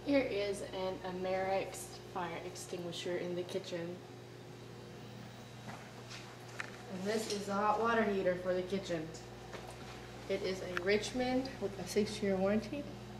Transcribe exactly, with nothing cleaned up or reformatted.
Here is an Amerix fire extinguisher in the kitchen. And this is the hot water heater for the kitchen. It is a Richmond with a six-year warranty.